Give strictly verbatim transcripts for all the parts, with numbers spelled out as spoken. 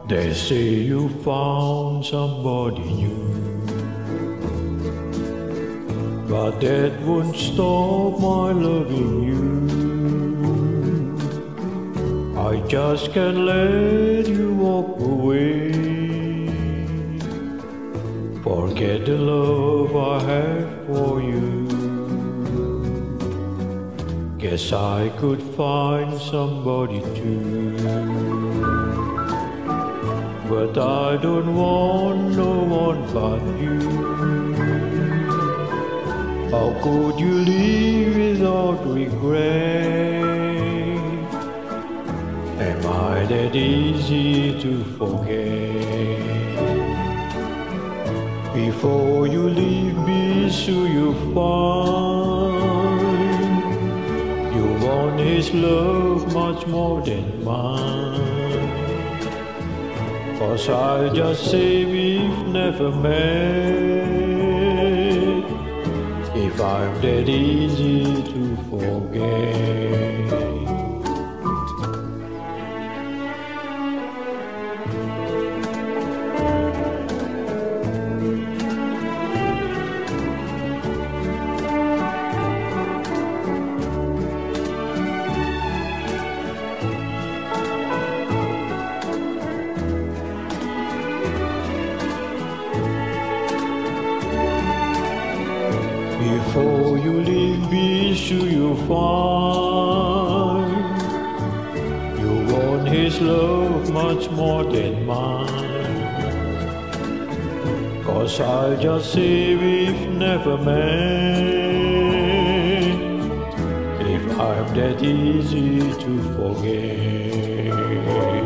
They say you found somebody new, but that won't stop my loving you. I just can't let you walk away. Forget the love I have for you. Guess I could find somebody too, but I don't want no one but you. How could you leave without regret? Am I that easy to forget? Before you leave me, so you find you want his love much more than mine. 'Cause I'll just say we've never met, if I'm that easy to forget. Before you leave me, sure you find you want his love much more than mine. 'Cause I'll just say we've never met, if I'm that easy to forget.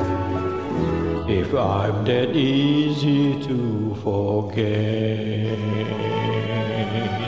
If I'm that easy to forget.